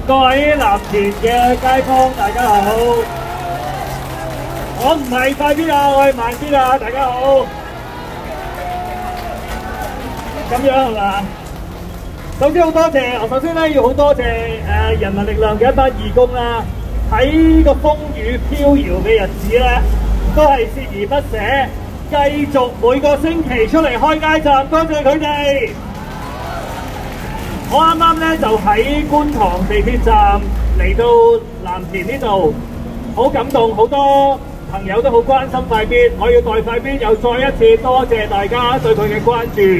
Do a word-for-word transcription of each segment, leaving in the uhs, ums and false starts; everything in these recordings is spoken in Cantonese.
各位藍田嘅街坊，大家好。我唔係快必啊，我係慢必啊，大家好。咁樣係嘛？首先好多謝，我首先咧要好多謝誒人民力量嘅一班義工啦。喺個風雨飄搖嘅日子咧，都係鍥而不捨，繼續每個星期出嚟開街站，多謝佢哋。我啱啱咧就喺觀塘地鐵站嚟到藍田呢度，好感動，好多朋友都好關心快必，我要代快必又再一次多謝大家對佢嘅關注。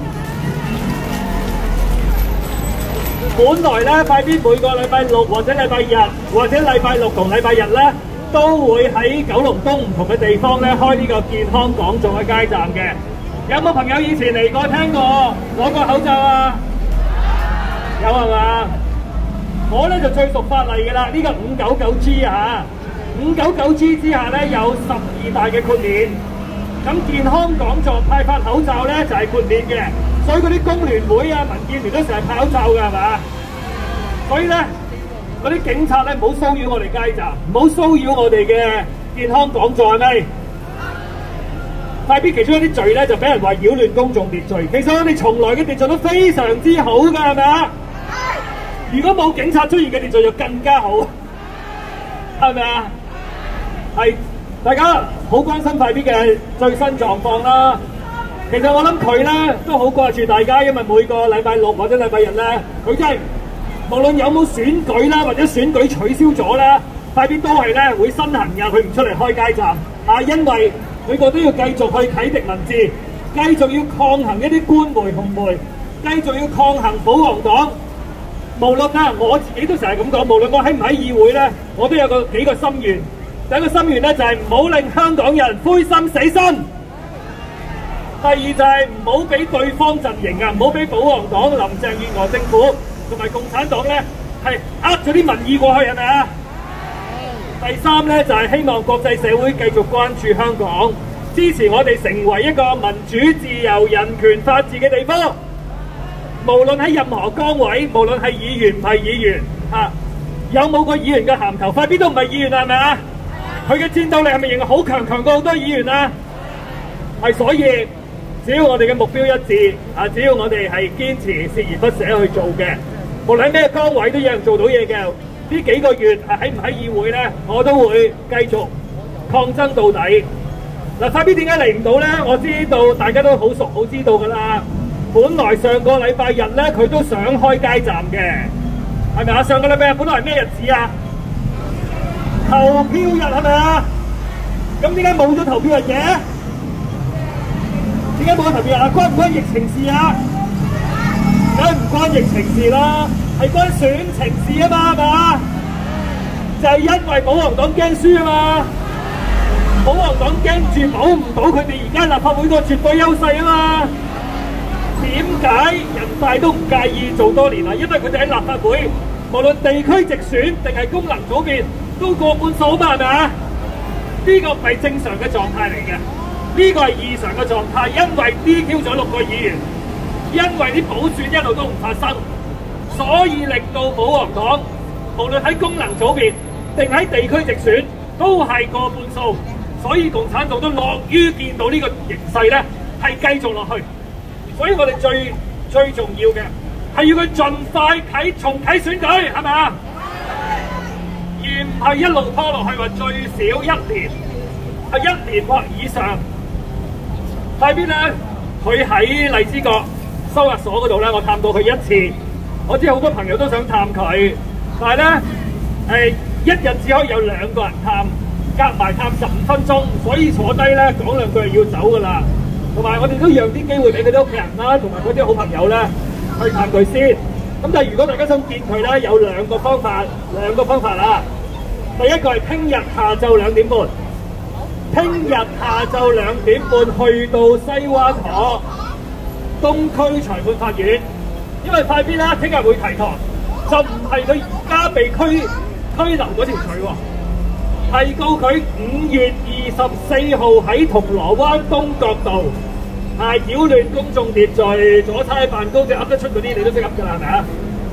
本來咧快必每個禮拜六或者禮拜日或者禮拜六同禮拜日咧，都會喺九龍東唔同嘅地方咧開呢個健康講座嘅街站嘅。有冇朋友以前嚟過聽過攞個口罩啊？有係嘛？我咧就最熟法例嘅啦，呢、這個五九九 G 啊，五九九 G 之下咧有十二大嘅豁免，咁健康講座派發口罩咧就係、是、豁免嘅，所以嗰啲工聯會啊、民建聯都成日派口罩嘅係嘛？所以咧嗰啲警察咧唔好騷擾我哋街站，唔好騷擾我哋嘅健康講座係咪？快必其中一啲罪咧就俾人話擾亂公眾秩序，其實我哋從來嘅秩序都非常之好㗎係咪啊？如果冇警察出現嘅秩序就更加好，係咪啊？係大家好關心快必嘅最新狀況啦。其實我諗佢咧都好掛住大家，因為每個禮拜六或者禮拜日咧，佢真係無論有冇選舉啦，或者選舉取消咗啦，快必都係咧會身痕㗎，佢唔出嚟開街站啊，因為佢個都要繼續去啟迪民智，繼續要抗衡一啲官媒紅媒，繼續要抗衡保皇黨。無論啊，我自己都成日咁講，無論我喺唔喺議會咧，我都有個幾個心願。第一個心願咧就係唔好令香港人灰心死心。第二就係唔好俾對方陣營啊，唔好俾保皇黨、林鄭月娥政府同埋共產黨咧係呃咗啲民意過去，係咪啊？第三咧就係希望國際社會繼續關注香港，支持我哋成為一個民主、自由、人權、法治嘅地方。無論喺任何崗位，無論係議員唔係議員，嚇、啊、有冇個議員嘅銜頭，快必都唔係議員係咪啊？佢嘅戰鬥力係咪仍然好強，強過好多議員啊？係，所以只要我哋嘅目標一致，啊，只要我哋係堅持鍥而不捨去做嘅，無論喺咩崗位都有人做到嘢嘅。呢幾個月啊喺唔喺議會咧，我都會繼續抗爭到底。嗱、啊，快必點解嚟唔到咧？我知道大家都好熟，好知道㗎啦。本來上個禮拜日咧，佢都想開街站嘅，係咪啊？上個禮拜日本來係咩日子啊？投票日係咪啊？咁點解冇咗投票日嘅？點解冇咗投票日啊？關唔關疫情事啊？梗係唔關疫情事啦，係關選情事啊嘛，係嘛？就係、是、因為保皇黨驚輸啊嘛，保皇黨驚住保唔到佢哋而家立法會個絕對優勢啊嘛。點解人大都唔介意做多年啊？因為佢哋喺立法會，無論地區直選定係功能組別，都過半數嘛，係咪啊？呢個唔係正常嘅狀態嚟嘅，呢個係異常嘅狀態，因為 D Q 咗六個議員，因為啲補選一路都唔發生，所以令到保皇黨無論喺功能組別定喺地區直選都係過半數，所以共產黨都樂於見到呢個形勢咧係繼續落去。所以我哋最最重要嘅係要佢盡快啟重啟選舉，係咪啊？而唔係一路拖落去，話最少一年，係一年或以上。快必咧，佢喺荔枝角收押所嗰度咧，我探過佢一次。我知好多朋友都想探佢，但係咧誒一日只可以有兩個人探，夾埋探十五分鐘，所以坐低咧講兩句就要走㗎啦。同埋我哋都讓啲機會俾佢啲屋企人啦，同埋佢啲好朋友咧去探佢先。咁但係如果大家想見佢咧，有兩個方法，兩個方法啦。第一個係聽日下晝兩點半，聽日下晝兩點半去到西灣河東區裁判法院，因為快必啦，聽日會提堂，就唔係佢而家被拘拘留嗰條罪喎。提告佢五月二十四號喺銅鑼灣東角道啊擾亂公眾秩序、阻差辦公，即係噏得出嗰啲，你都識噏㗎啦，係咪啊？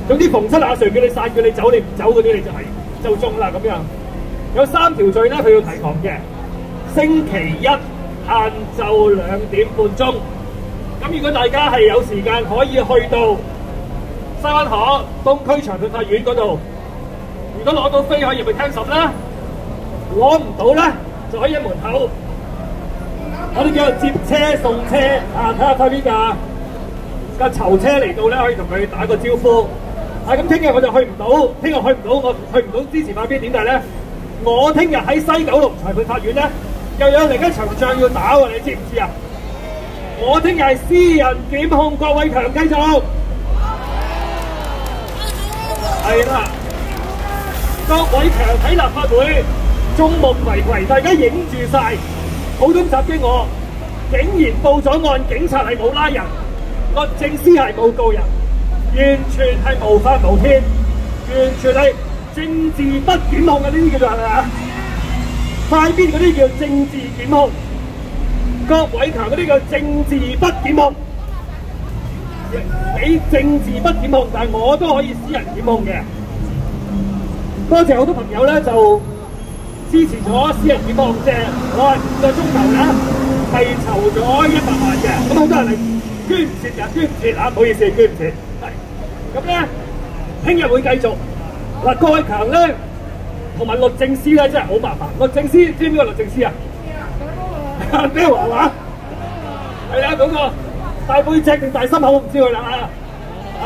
總之逢親阿 Sir 叫你散叫你走，你唔走嗰啲你就係、是、就中啦咁樣。有三條罪咧，佢要提防嘅。星期一晏晝兩點半鐘，咁如果大家係有時間可以去到西灣河東區長判法院嗰度，如果攞到飛可以入去聽審啦，攞唔到咧就可以喺門口，我哋叫做接車送車啊，睇下快邊架架囚車嚟到咧，可以同佢打個招呼。啊，咁聽日我就去唔到，聽日去唔到，我去唔到支持快邊點解咧？我聽日喺西九龍裁判法院咧，又有另一場仗要打喎，你知唔知啊？我聽日係私人檢控郭偉強繼續，係啦，郭偉強喺立法會眾目睽睽，大家影住晒，普通襲擊我，竟然報咗案，警察係冇拉人，律政司係冇告人，完全係無法無天，完全係政治不檢控嘅，呢啲叫做係咪啊？快邊嗰啲叫政治檢控，郭偉強嗰啲叫政治不檢控。你政治不檢控，但係我都可以私人檢控嘅。多謝好多朋友咧就支持咗私人檢控，即係我五個鐘頭咧係籌咗一百萬嘅，咁好多人嚟捐唔切嘅，捐唔切啊！唔好意思，捐唔切。係咁咧，聽日會繼續。嗱，郭偉強咧同埋律政司咧真係好麻煩。律政司知唔知邊個律政司啊？咩話話？係啊，嗰個大背脊定大心口我唔知佢啦啊！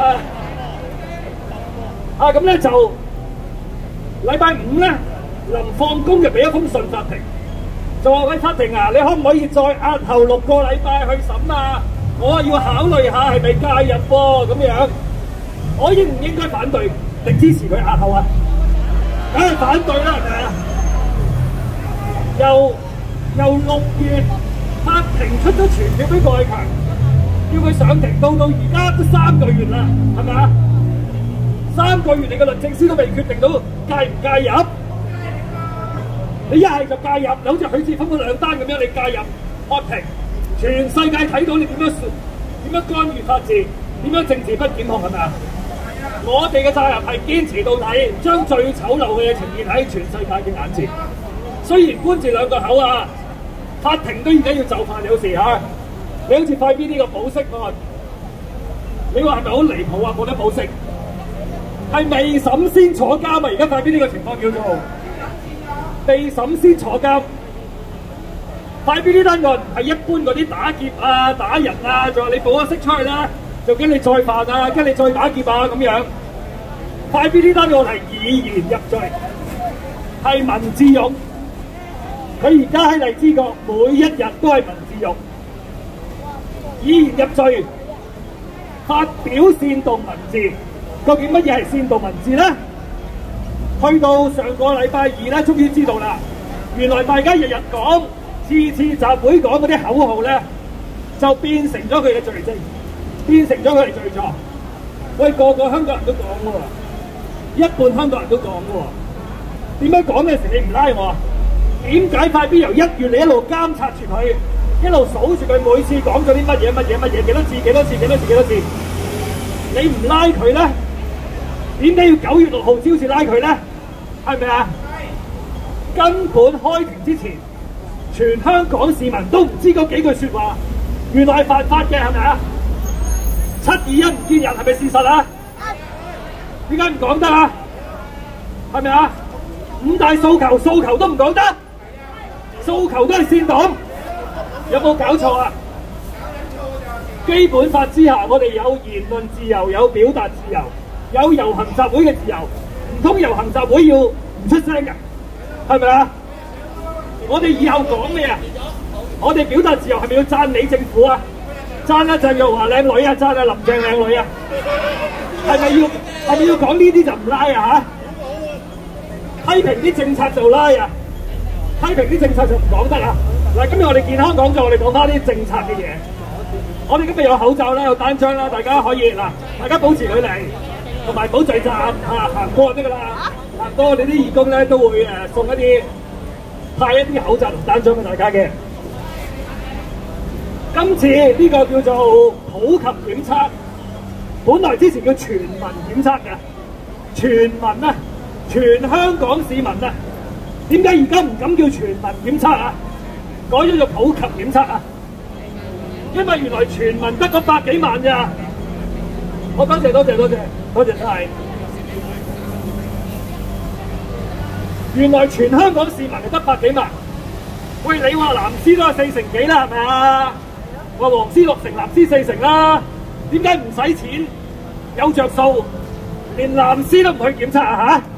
啊咁咧就禮拜五咧臨放工就俾一封信法庭，就話喂法庭啊，你可唔可以再押後六個禮拜去審啊？我要考慮下係咪介入喎咁樣。我應唔應該反對定支持佢押後啊？梗係反對啦，係咪啊？由由六月法庭出咗傳票俾郭偉強，叫佢上庭，到到而家都三個月啦，係咪啊？三個月你個律政司都未決定到介唔介入，你一係就介入，你好似許智峰嗰兩單咁樣，你介入法庭，全世界睇到你點樣點樣干預法治，點樣政治不檢控係咪啊？我哋嘅責任係堅持到底，將最醜陋嘅嘢呈現喺全世界嘅眼前。雖然官字兩個口啊，法庭都而家要就範，有時嚇。你好似快啲呢個保釋案，你話係咪好離譜啊？冇得保釋，係未審先坐監啊！而家快啲呢個情況叫做未審先坐監。快啲呢單案係一般嗰啲打劫啊、打人啊，仲話你保咗釋出去啦，就驚你再犯啊，驚你再打劫啊咁樣。快啲呢單案係以言入罪，係文字獄。佢而家喺荔枝角每一日都係文字獄，以言入罪，發表煽動文字。究竟乜嘢係煽動文字咧？去到上個禮拜二咧，終於知道啦。原來大家日日講、次次集會講嗰啲口號咧，就變成咗佢嘅罪證，變成咗佢嘅罪狀。喂，個個香港人都講喎，一半香港人都講喎。點解講嘅時你唔拉我啊？點解快必由一月你一路監察住佢，一路數住佢每次講咗啲乜嘢乜嘢乜嘢幾多次幾多次幾多次幾多次？你唔拉佢咧？點解要九月六號朝至拉佢咧？係咪啊？根本開庭之前，全香港市民都唔知嗰幾句説話，原來係犯法嘅，係咪啊？七二一唔見人係咪事實啊？點解唔講得啊？係咪啊？五大訴求訴求都唔講得，訴求都係煽動，有冇搞錯啊？基本法之下，我哋有言論自由，有表達自由，有遊行集會嘅自由，唔通遊行集會要唔出聲嘅，係咪啊？我哋以後講咩啊？我哋表達自由係咪要讚美政府啊？讚阿鄭若驊靚女啊，讚阿林鄭靚女啊？係咪要係咪要講呢啲就唔拉啊？嚇？批評啲政策就拉啊！批評啲政策就唔講得啦。嗱，今日我哋健康講座，我哋講翻啲政策嘅嘢。我哋今日有口罩啦，有單張啦，大家可以嗱，大家保持距離，同埋保聚集嚇，行過就得㗎啦。行過我哋啲義工咧都會誒送一啲派一啲口罩同單張俾大家嘅。今次呢個叫做普及檢測， 本來之前叫全民檢測嘅，全民啊，全香港市民啊，點解而家唔敢叫全民檢測啊？改咗做普及檢測啊？因為原來全民得嗰百幾萬咋。我多謝多謝多謝多謝晒。原來全香港市民係得百幾萬。喂，你話藍絲都係四成幾啦，係咪啊？話黃絲六成，藍絲四成啦。點解唔使錢有着數，連藍絲都唔去檢測啊？嚇！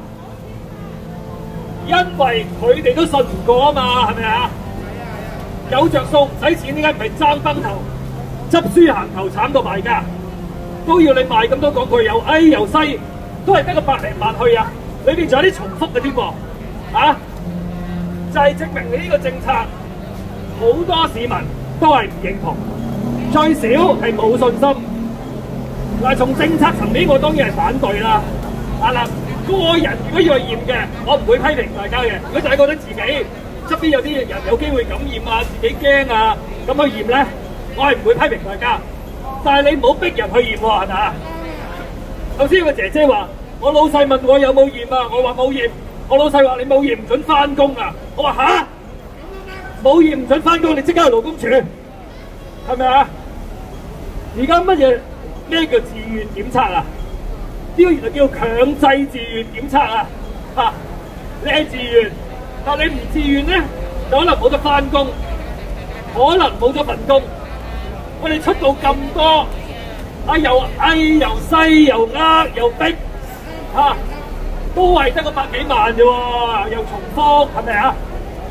因為佢哋都信唔過啊嘛，係咪啊？有着數唔使錢，點解唔係爭崩頭、執輸行頭慘過賣家？都要你賣咁多廣告又 A 又西，都係得個百零萬去啊！裏邊仲有啲重複嘅添喎，啊！就係、是、證明你呢個政策好多市民都係唔認同，最少係冇信心。嗱，從政策層面，我當然係反對啦。啊嗱，個人如果要去驗嘅，我唔會批評大家嘅。如果大家覺得自己側邊有啲人有機會感染啊，自己驚啊，咁去驗咧，我係唔會批評大家。但係你唔好逼人去驗喎，係咪啊？頭先有個姐姐話：我老細問我有冇驗啊，我話冇驗。我老細話你冇驗唔準翻工啊！我話吓，冇驗唔準翻工，你即刻去勞工處，係咪啊？而家乜嘢咩叫自願檢測啊？呢個原來叫強制自願檢測啊！嚇，你係自願，但係你唔自願咧，就可能冇得翻工，可能冇咗份工。我哋出到咁多，啊又翳又西又呃又逼，嚇！都係得個百幾萬啫喎，又重複，係咪啊？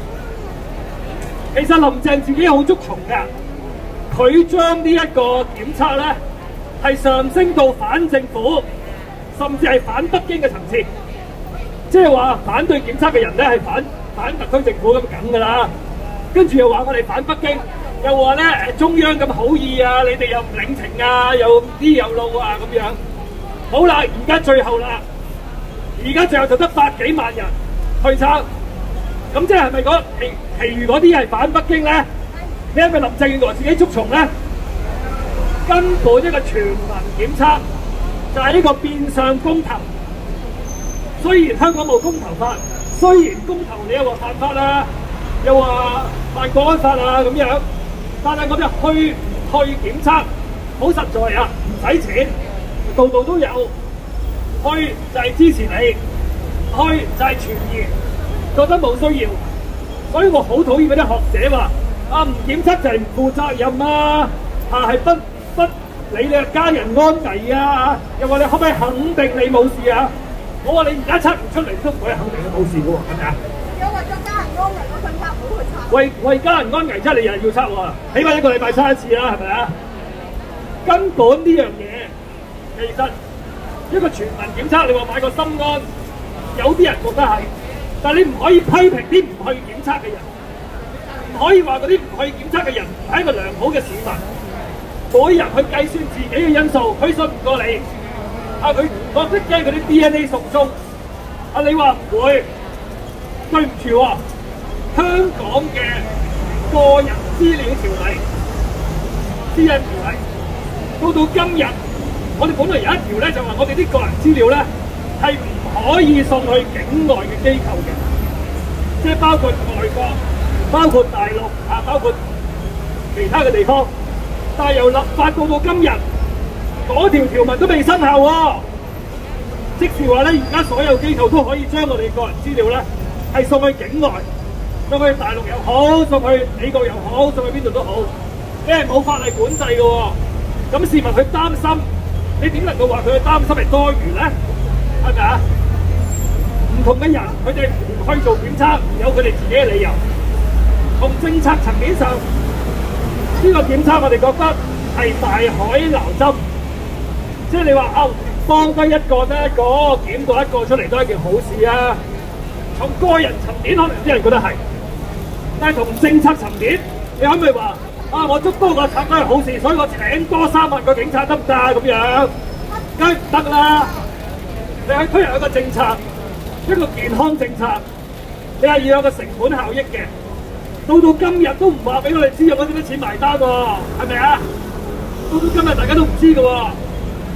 其實林鄭自己好捉蟲㗎，佢將呢一個檢測咧係上升到反政府，甚至係反北京嘅層次，即係話反對檢測嘅人咧係反反特區政府咁梗㗎啦。跟住又話我哋反北京，又話咧誒中央咁好意啊，你哋又唔領情啊，又啲又路啊咁樣。好啦，而家最後啦。而家最後就得百幾萬人去測，咁即係係咪嗰其其餘嗰啲係反北京咧？你係咪林鄭月娥自己捉蟲咧？根本一個全民檢測就係呢個變相公投。雖然香港冇公投法，雖然公投你又話犯法啦，又話犯國安法啊咁樣，但係我哋去去檢測好實在啊，唔使錢，度度都有。去就係支持你，去就係傳言，覺得冇需要，所以我好討厭嗰啲學者話啊唔檢測就係唔負責任啊，啊係不不理你家人安危啊，又話你可唔可以肯定你冇事啊？我話你而家測唔出嚟都唔可以肯定你冇事嘅喎，係咪啊？有為咗家人安危，我想測唔好去測。為為家人安危，即係你日日要測喎，起碼一個禮拜測一次啦，係咪啊？根本呢樣嘢其實。一個全民檢測，你話買個心安，有啲人覺得係，但係你唔可以批評啲唔去檢測嘅人，唔可以話嗰啲唔去檢測嘅人唔係一個良好嘅市民。每人去計算自己嘅因素，佢信唔過你，啊佢覺得驚嗰啲 D N A 送中，啊你話唔會，對唔住喎，香港嘅個人資料條例、私隱條例，到到今日。我哋本來有一條咧，就話我哋啲個人資料咧係唔可以送去境外嘅機構嘅，即係包括外國、包括大陸啊、包括其他嘅地方。但係由立法到到今日，嗰條條文都未生效喎。即是話咧，而家所有機構都可以將我哋個人資料咧係送去境外，送去大陸又好，送去美國又好，送去邊度都好，你係冇法例管制嘅喎。咁市民佢擔心。你點能夠話佢嘅擔心係多餘咧？係咪啊？唔同嘅人，佢哋唔去做檢測，有佢哋自己嘅理由。從政策層面上，呢個檢測我哋覺得係大海撈針，即係你話啊，幫得一個得一個，檢過一個出嚟都係一件好事啊。從個人層面，可能啲人覺得係，但係從政策層面，你可唔可以話？啊！我捉多個賊都係好事，所以我請多三萬個警察得唔得咁樣？梗係唔得啦！你係推行一個政策，一個健康政策，你係要有個成本效益嘅。到到今日都唔話俾我哋知用咗幾多錢埋單喎，係咪啊？到到今日大家都唔知嘅喎。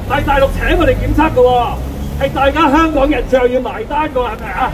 係大陸請我哋檢測嘅喎，係大家香港人最後要埋單嘅喎，係咪啊？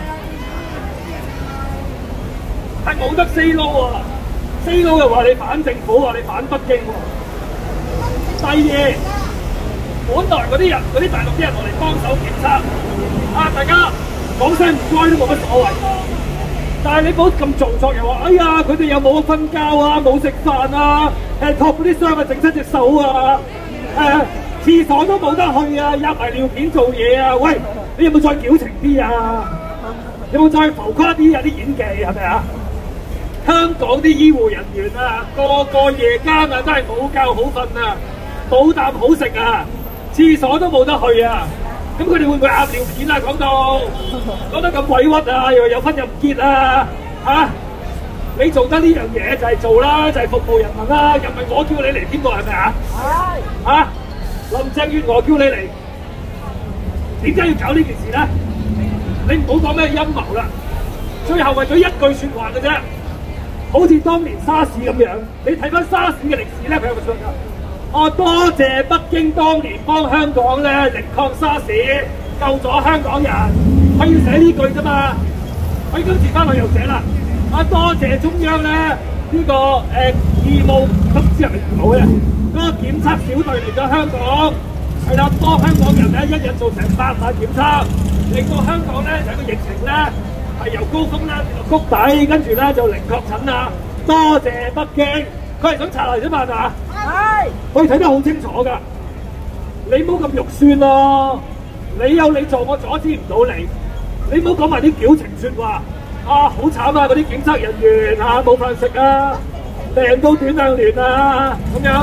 係冇得 say no 喎 ，say no 又話你反政府，話你反北京喎。第二，本來嗰啲人，嗰啲大陸啲人落嚟幫手檢測，啊大家講聲唔該都冇乜所謂。但係你唔好咁做作，又話哎呀佢哋又冇瞓覺啊，冇食飯啊，誒托嗰啲箱啊整親隻手啊，誒廁所都冇得去啊，入埋尿片做嘢啊，喂你有冇再矯情啲啊？有冇再浮誇啲啊？啲演技係咪啊？香港啲醫護人員啊，個個夜間啊真係冇覺好瞓啊，冇啖好食啊，廁所都冇得去啊！咁佢哋會唔會壓尿片啊？講到講得咁委屈啊，又話有分又唔結啊！嚇、啊，你做得呢樣嘢就係做啦，就係、是、服務人民啦，又唔係我叫你嚟邊個係咪啊？係嚇，林鄭月娥叫你嚟，點解要搞呢件事咧？你唔好講咩陰謀啦，最後為咗一句説話嘅啫，好似當年沙士咁樣，你睇翻沙士嘅歷史咧，佢有個説話。我多謝北京當年幫香港咧力抗沙士，救咗香港人。佢要寫呢句啫嘛，佢今次翻去又寫啦。啊，多謝中央咧呢、這個誒、呃、義務，都唔知係咪義務嘅嗰個檢測小隊嚟咗香港，係啦，幫香港人咧一日做成百萬檢測，令到香港咧就個疫情咧係由高峰咧跌到谷底，跟住咧就零確診啦。多謝北京。佢係想查嚟啫嘛，係嘛？係，我哋睇得好清楚㗎。你唔好咁肉酸咯，你有你做，我阻止唔到你。你唔好講埋啲矯情説話。啊，好慘啊！嗰啲檢測人員嚇冇飯食啊，病到斷兩年啊，咁樣。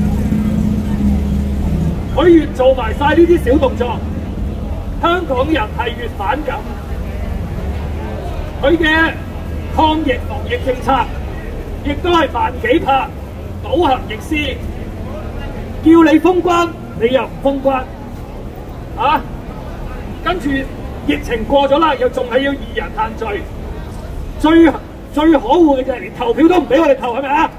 佢越做埋晒呢啲小動作，香港人係越反感。佢嘅抗疫防疫政策。亦都係萬幾拍，倒行逆施，叫你封關，你又唔封關，啊！跟住疫情過咗啦，又仲係要二人限聚，最最可惡嘅就係連投票都唔俾我哋投，係咪啊？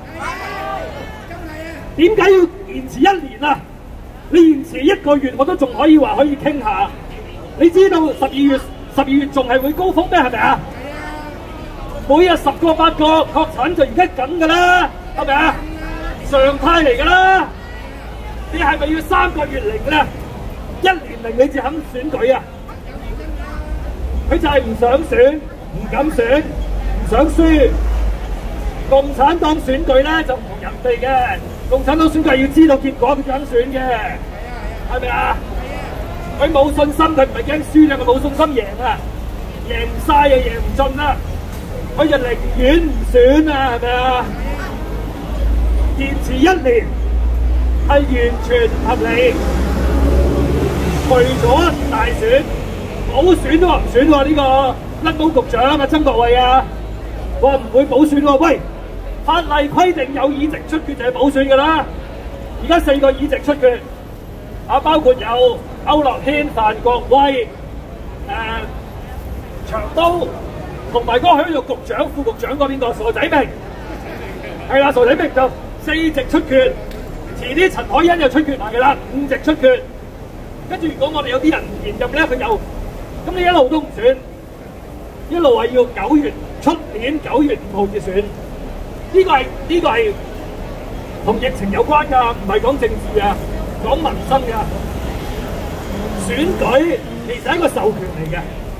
點解要延遲一年啊？你延遲一個月，我都仲可以話可以傾下。你知道十二月十二月仲係會高峰咩？係咪啊？每日十個八個確診就而家緊㗎啦，係咪啊？常態嚟㗎啦。你係咪要三個月零咧？一年零你至肯選舉啊？佢就係唔想選，唔敢選，唔想輸。共產黨選舉咧就唔同人哋嘅，共產黨選舉係要知道結果佢先肯選嘅，係咪啊？佢冇信心，佢唔係驚輸啊，佢冇信心贏啊，贏晒又贏唔盡啦。佢就寧願唔選啊，係咪啊？延遲一年係完全唔合理。除咗大選，補選都話唔選喎。呢個甩毛局長啊，曾國衛啊，話唔會補選喎。喂，法例規定有議席出缺就係補選㗎啦。而家四個議席出缺，啊，包括有區諾軒、范國威、誒長刀。同埋嗰個喺度局長、副局長嗰邊個傻仔明，係啦，傻仔明就四席出缺，遲啲陳凱欣又出缺埋㗎啦，五席出缺。跟住如果我哋有啲人唔連任咧，佢又咁你一路都唔選，一路話要九月出年九月五號至選，呢個係呢個係同疫情有關㗎，唔係講政治啊，講民生㗎。選舉其實係一個授權嚟嘅。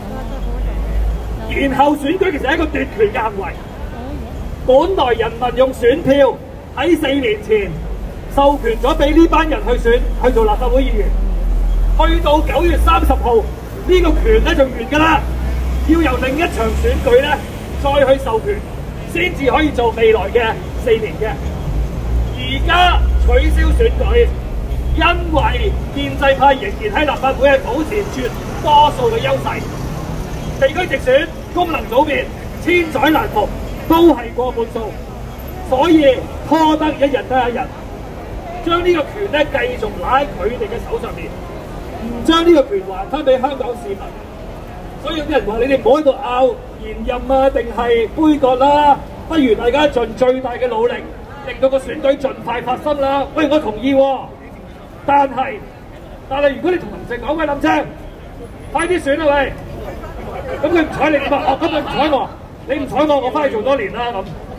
然後選舉其實係一個奪權嘅行為。本來人民用選票喺四年前授權咗俾呢班人去選去做立法會議員，去到九月三十號呢個權咧就完㗎啦，要由另一場選舉咧再去授權，先至可以做未來嘅四年嘅。而家取消選舉，因為建制派仍然喺立法會係保持絕多數嘅優勢。地區直選、功能組別、千載難逢，都係過半數，所以拖得一日得一日，將呢個權咧繼續攞喺佢哋嘅手上面，唔將呢個權還翻俾香港市民。所以有啲人話：你哋唔好喺度拗延任啊，定係杯葛啦，不如大家盡最大嘅努力，令到個選舉盡快發生啦。喂，我同意喎，但係但係如果你同林鄭講喂，林鄭快啲選啦喂，咁佢唔睬你點啊？哦，咁佢唔睬我，你唔睬我，我翻去做多年啦咁。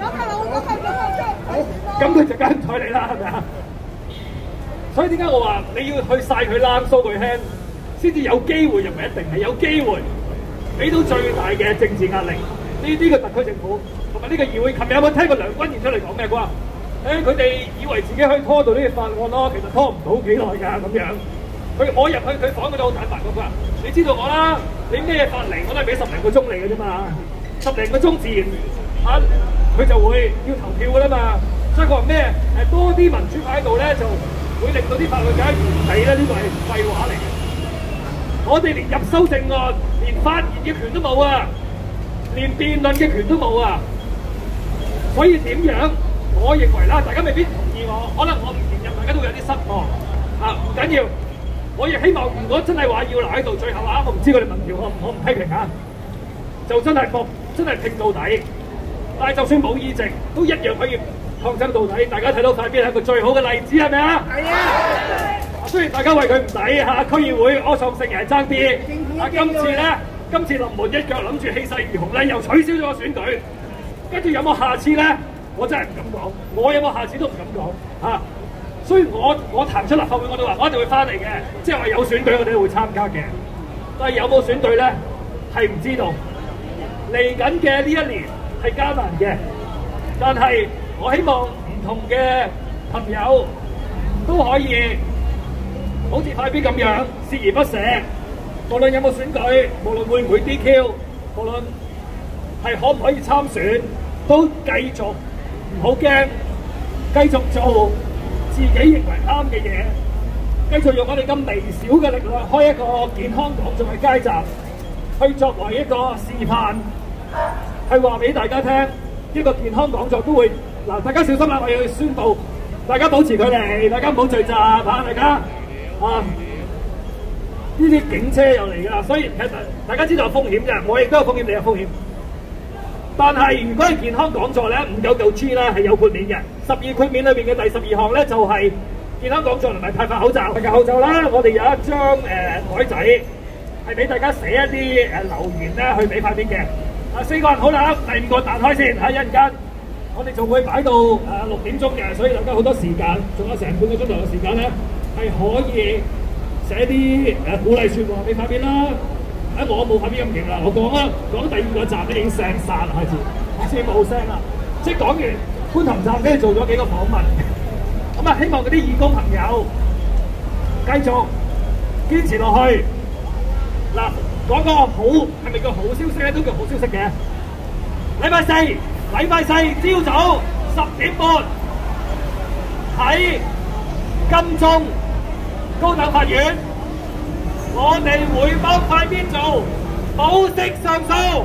咁佢就梗唔睬你啦，係咪啊？所以點解我話你要去晒佢冷掃佢輕，先至有機會，又唔係一定係有機會俾到最大嘅政治壓力。呢呢個特區政府同埋呢個議會，琴日有冇聽過梁君彥出嚟講咩啩？誒，佢哋以為自己可以拖到呢個法案咯，其實拖唔到幾耐㗎咁樣。佢我入去佢房嗰度好坦白㗎，你知道我啦，你咩法嚟我都係俾十零個鐘你嘅啫嘛，十零個鐘自然嚇佢就會要投票㗎啦嘛。所以佢話咩誒多啲民主派喺度咧，就會令到啲法律梗係唔抵啦。呢個係廢話嚟嘅。我哋連入修正案、連發言嘅權都冇啊，連辯論嘅權都冇啊。所以點樣？我認為啦，大家未必同意我，可能我唔連任，大家都會有啲失望啊。唔緊要，我亦希望如果真係話要留喺度，最後啊，我唔知佢哋民調，我我唔批評啊，就真係搏，真係拼到底。但係就算冇議席，都一樣可以抗爭到底。大家睇到塊邊係一個最好嘅例子，係咪啊？係啊！雖然大家為佢唔抵嚇，區議會柯創盛係爭啲，啊今次咧，今次臨門一腳諗住氣勢如虹咧，又取消咗個選舉，跟住有冇下次咧？我真係唔敢講，我有冇下次都唔敢講嚇。所以我我彈出立法會我都話，我一定會翻嚟嘅，即係話有選舉我哋都會參加嘅。但係有冇選舉咧，係唔知道。嚟緊嘅呢一年係艱難嘅，但係我希望唔同嘅朋友都可以好似快必咁樣鍥而不捨，無論有冇選舉，無論會唔會 D Q， 無論係可唔可以參選，都繼續唔好驚，繼續做自己認為啱嘅嘢，繼續用我哋咁微小嘅力量開一個健康講座嘅街站，去作為一個示範，係話俾大家聽，呢個健康講座都會嗱，大家小心啦！我要宣佈，大家保持距離，大家唔好聚集嚇，大家啊！呢啲警車又嚟㗎，所以其實大家知道有風險啫，我亦都有風險，你有風險。但係如果係健康講座咧，五九九 G 咧係有豁免嘅。十二豁免裏邊嘅第十二項咧就係、是、健康講座同埋派發口罩。派發口罩啦，我哋有一張誒台仔係俾大家寫一啲誒、呃、留言咧去俾快啲嘅。啊四個人好啦，第五個彈開先嚇，一陣間我哋仲會擺到誒六點鐘嘅，所以大家好多時間，仲有成半個鐘頭嘅時間咧係可以寫啲誒鼓勵説話俾快啲啦。啊！我冇快啲咁勁啦，我講啦，講第二個站咧已經聲散啦，開始開始冇聲啦。即係講完觀塘站，跟住做咗幾個訪問。咁啊，希望嗰啲義工朋友繼續堅持落去。嗱，講個好係咪叫好消息咧？都叫好消息嘅。禮拜四，禮拜四朝早十點半喺金鐘高等法院。我哋會幫快必做保釋上訴。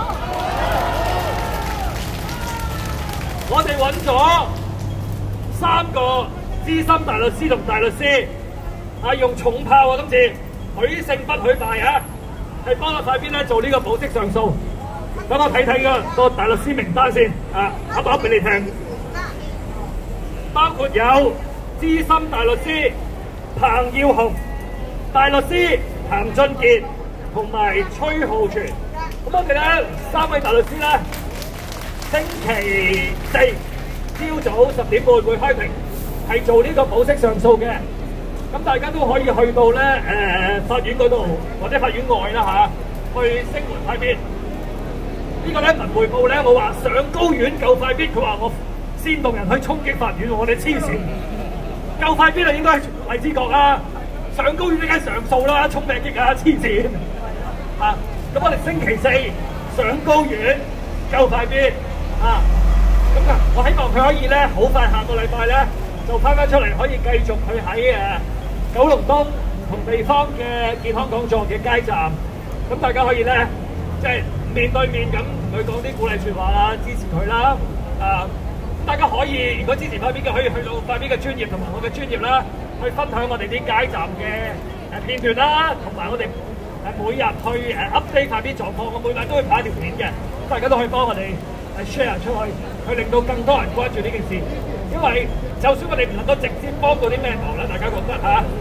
我哋揾咗三個資深大律師同大律師，啊用重炮啊！今次許勝不許敗啊，係幫阿快必咧做呢個保釋上訴。等我睇睇個個大律師名單先，啊，噏噏俾你聽，包括有資深大律師彭耀雄。大律師譚俊傑同埋崔浩全，咁我哋咧三位大律師咧，星期四朝早十點半會開庭，係做呢個保釋上訴嘅。咁大家都可以去到咧誒、呃、法院嗰度或者法院外啦嚇，去聲援快必。這個、呢個咧文匯報咧，我話上高院救快必，佢話我煽動人去衝擊法院，我哋黐線，救快必啊應該係荔枝角啊！上高院呢間上訴啦，衝咩擊啊？黐線啊！咁我哋星期四上高院救快必啊！咁啊，我希望佢可以咧，好快下個禮拜咧就翻返出嚟，可以繼續去喺誒九龍東唔同地方嘅健康講座嘅街站。咁大家可以咧，即係面對面咁同佢講啲鼓勵説話啦，支持佢啦啊！大家可以如果支持快必嘅，可以去到快必嘅專頁同埋我嘅專頁啦。去分享我哋啲街站嘅誒片段啦，同埋我哋誒每日去誒 update 快必狀況，我每晚都會拍一條片嘅，大家都可以幫我哋誒 share 出去，去令到更多人關注呢件事。因為就算我哋唔能夠直接幫到啲咩忙啦，大家覺得嚇，但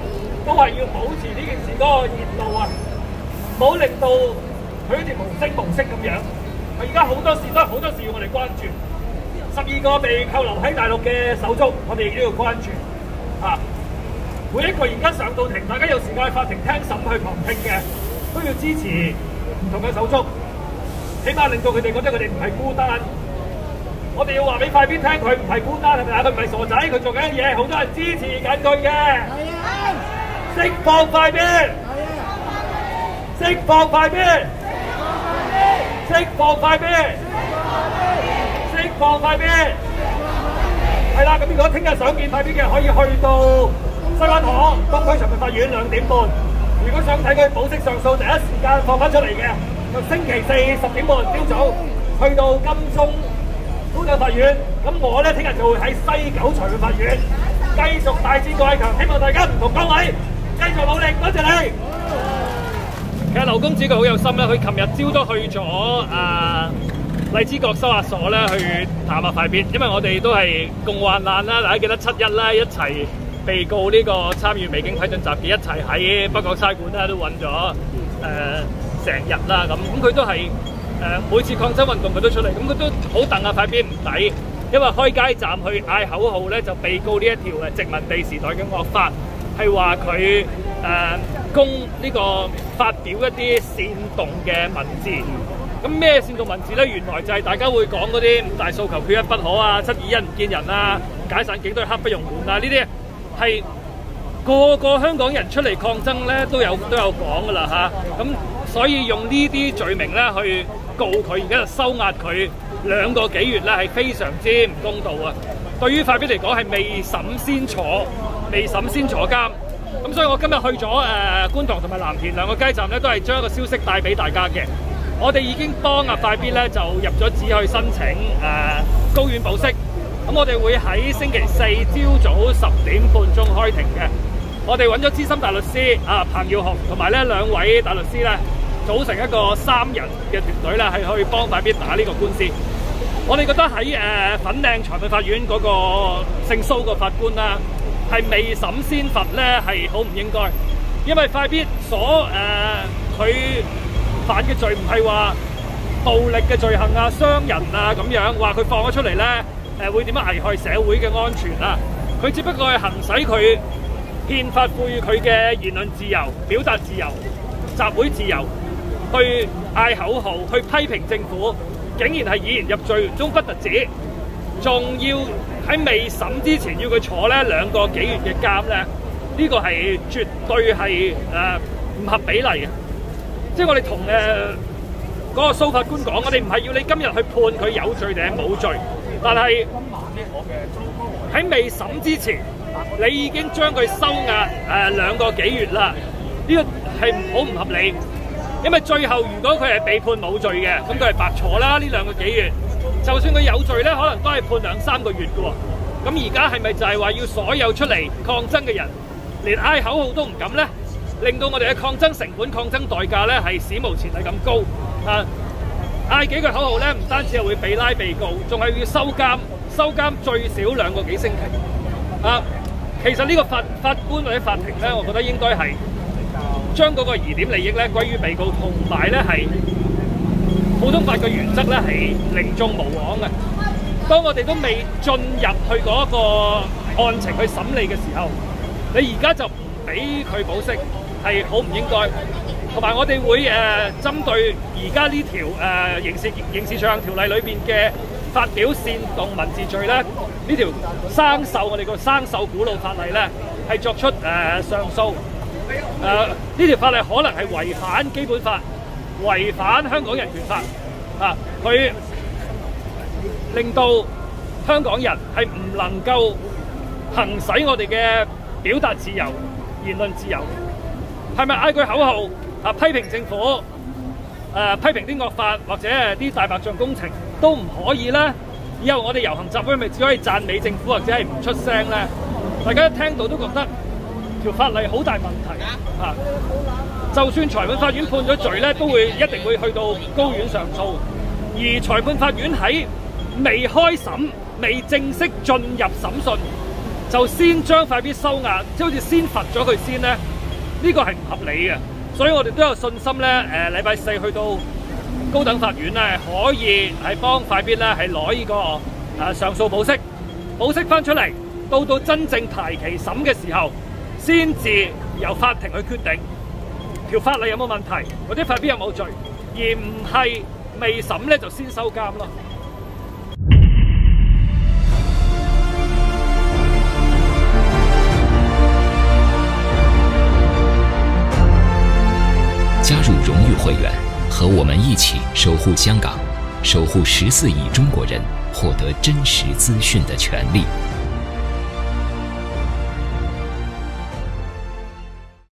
都係要保持呢件事嗰個熱度啊，唔好令到佢好似無聲無息咁樣。而家好多事都係好多事要我哋關注。十二個被扣留喺大陸嘅手足，我哋亦都要關注啊！每一個而家上到庭，大家有時間去法庭聽審去旁聽嘅，都要支持唔同嘅手足，起碼令到佢哋覺得佢哋唔係孤單。我哋要話俾快必聽，佢唔係孤單，係咪啊？佢唔係傻仔，佢做緊嘢，好多人支持緊佢嘅。係啊！釋放快必！係啊！釋放快必！釋放快必！釋放快必！係啦，咁如果聽日想見快必嘅，可以去到西灣河東區裁判法院兩點半。如果想睇佢保釋上訴，第一時間放翻出嚟嘅，就星期四十點半朝早去到金鐘高等法院。咁我咧聽日就會喺西九裁判法院繼續大戰過強，希望大家唔同崗位繼續努力，多謝你。其實劉公子佢好有心啦，佢琴日朝都去咗啊荔枝角收押所咧去探下快必，因為我哋都係共患難啦，大家記得七一啦，一齊被告呢個參與未經批准集結，一齊喺北角差館咧都揾咗誒成日啦，咁咁佢都係誒、呃、每次抗爭運動佢都出嚟，咁佢都好戥啊快必唔抵，因為開街站去嗌口號咧就被告呢一條誒殖民地時代嘅惡法，係話佢誒供呢個發表一啲煽動嘅文字。咁咩煽動文字咧？原來就係大家會講嗰啲五大訴求缺一不可啊，七二一唔見人啊，解散警隊刻不容緩啊，呢啲係個個香港人出嚟抗爭咧都有都有講噶啦嚇。咁、啊、所以用呢啲罪名咧去告佢，而家就收押佢兩個幾月咧，係非常之唔公道啊！對於快必嚟講係未審先坐，未審先坐監。咁所以我今日去咗誒、呃、觀塘同埋藍田兩個街站咧，都係將一個消息帶俾大家嘅。我哋已經幫阿快必咧就入咗紙去申請誒、呃、高院保釋，咁我哋會喺星期四朝早十點半鐘開庭嘅。我哋揾咗資深大律師啊彭耀雄同埋咧兩位大律師咧，組成一個三人嘅團隊咧，係去幫快必打呢個官司。我哋覺得喺誒、呃、粉嶺裁判法院嗰個姓蘇個法官啦，係未審先罰咧係好唔應該，因為快必所誒佢。呃犯嘅罪唔係話暴力嘅罪行啊、傷人啊咁樣，話佢放咗出嚟咧，誒會點樣危害社會嘅安全啊？佢只不過係行使佢憲法賦予佢嘅言論自由、表達自由、集會自由，去嗌口號、去批評政府，竟然係以言入罪中不特止，仲要喺未審之前要佢坐咧兩個幾月嘅監咧，呢個係絕對係誒唔合比例嘅。即係我哋同誒嗰個蘇法官講，我哋唔係要你今日去判佢有罪定係冇罪，但係喺未審之前，你已經將佢收押誒兩個幾月啦，呢個係好唔合理。因為最後如果佢係被判冇罪嘅，咁佢係白坐啦呢兩個幾月。就算佢有罪咧，可能都係判兩三個月嘅喎。咁而家係咪就係話要所有出嚟抗爭嘅人，連嗌口號都唔敢咧？令到我哋嘅抗爭成本、抗爭代價咧係史無前例咁高啊！嗌幾句口號咧，唔單止係會被拉被告，仲係要收監，收監最少兩個幾星期啊！其實呢個法法官或者法庭咧，我覺得應該係將嗰個疑點利益咧歸於被告，同埋咧係普通法嘅原則咧係寧縱毋枉嘅。當我哋都未進入去嗰個案情去審理嘅時候，你而家就唔俾佢保釋，係好唔應該，同埋我哋會誒、呃、針對而家呢條誒、呃、刑事刑事罪行條例裏邊嘅發表煽動文字罪咧，呢條生鏽我哋個生鏽古老法例咧係作出誒、呃、上訴。誒、呃、呢條法例可能係違反基本法、違反香港人權法啊！佢令到香港人係唔能夠行使我哋嘅表達自由、言論自由。係咪嗌句口號啊？批評政府，誒、呃、批評啲惡法或者啲大白象工程都唔可以咧？以後我哋遊行集會咪只可以讚美政府或者係唔出聲咧？大家一聽到都覺得條法例好大問題啊！就算裁判法院判咗罪咧，都會一定會去到高院上訴。而裁判法院喺未開審、未正式進入審訊，就先將快必收押，即係好似先罰咗佢先咧。 呢個係唔合理嘅。所以我哋都有信心咧，誒禮拜四去到高等法院咧，可以係幫快必咧係攞呢個誒上訴保釋，保釋翻出嚟，到到真正排期審嘅時候，先至由法庭去決定條法例有冇問題，或者快必有冇罪，而唔係未審咧就先收監咯。 加入荣誉会员，和我们一起守护香港，守护十四亿中国人获得真实资讯的权利。